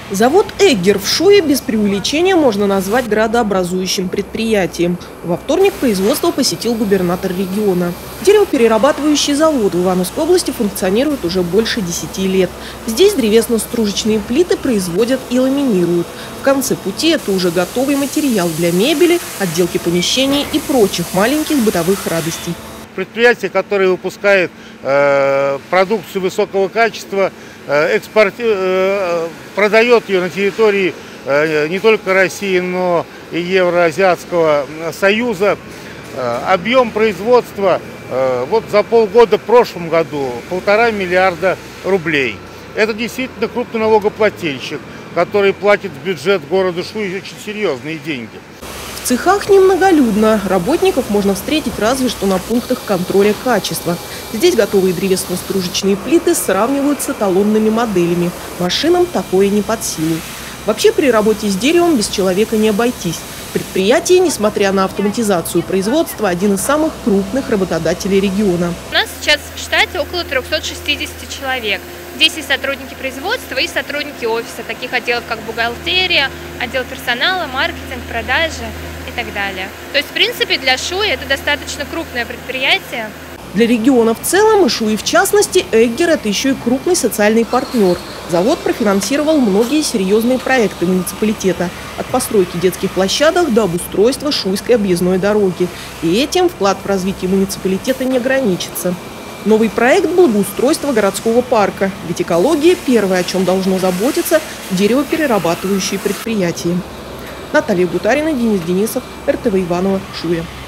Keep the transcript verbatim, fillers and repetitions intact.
Завод «Эггер» в Шуе без преувеличения можно назвать градообразующим предприятием. Во вторник производство посетил губернатор региона. Деревоперерабатывающий завод в Ивановской области функционирует уже больше десяти лет. Здесь древесно-стружечные плиты производят и ламинируют. В конце пути это уже готовый материал для мебели, отделки помещений и прочих маленьких бытовых радостей. Предприятие, которое выпускает э, продукцию высокого качества, э, экспорт, э, продает ее на территории э, не только России, но и Евроазиатского союза. Э, объем производства э, вот за полгода в прошлом году полтора миллиарда рублей. Это действительно крупный налогоплательщик, который платит в бюджет города Шуи очень серьезные деньги. В цехах немноголюдно. Работников можно встретить разве что на пунктах контроля качества. Здесь готовые древесно-стружечные плиты сравнивают с эталонными моделями. Машинам такое не под силу. Вообще при работе с деревом без человека не обойтись. Предприятие, несмотря на автоматизацию производства, один из самых крупных работодателей региона. У нас сейчас в штате около трёхсот шестидесяти человек. Здесь и сотрудники производства, и сотрудники офиса, таких отделов, как бухгалтерия, отдел персонала, маркетинг, продажи и так далее. То есть, в принципе, для Шуи это достаточно крупное предприятие. Для региона в целом, и Шуи в частности, «Эггер» – это еще и крупный социальный партнер. Завод профинансировал многие серьезные проекты муниципалитета. От постройки детских площадок до обустройства Шуйской объездной дороги. И этим вклад в развитие муниципалитета не ограничится. Новый проект – благоустройство городского парка. Ведь экология – первое, о чем должно заботиться деревоперерабатывающие предприятия. Наталья Гутарина, Денис Денисов, эр тэ вэ Иваново, Шуя.